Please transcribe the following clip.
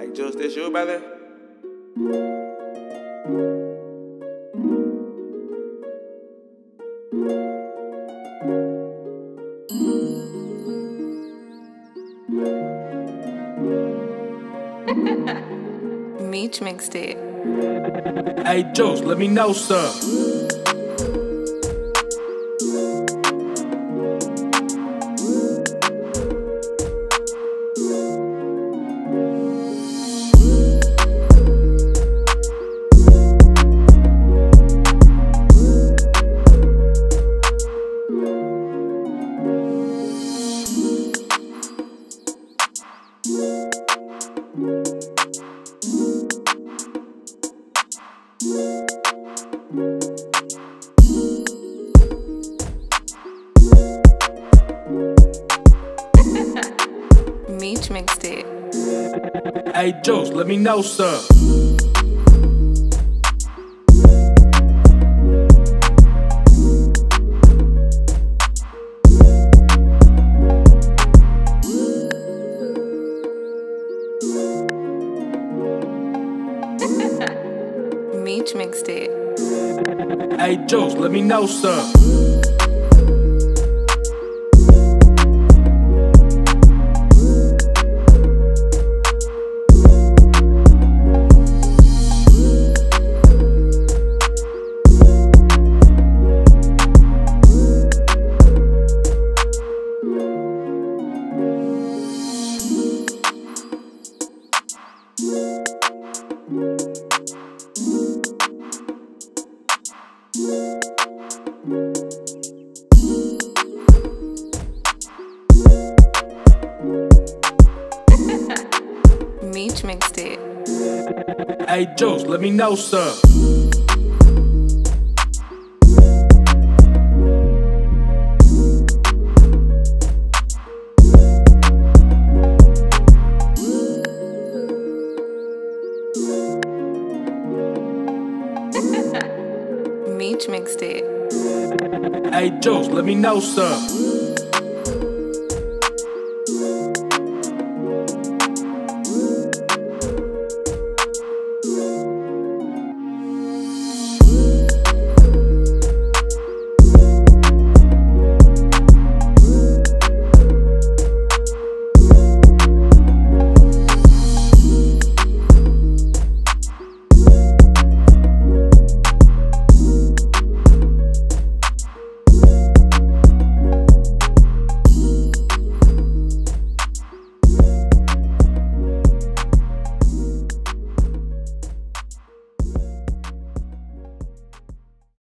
Hey, Juice, this you, brother? Meech mixed it. Hey, Juice, let me know some. Meech mixed it. Hey, Juice, let me know some. Meech mixed it. Hey, Juice, let me know some. Meech mixed it. Hey, Juice, let me know some. Meech mixed it. Hey, Juice, let me know some.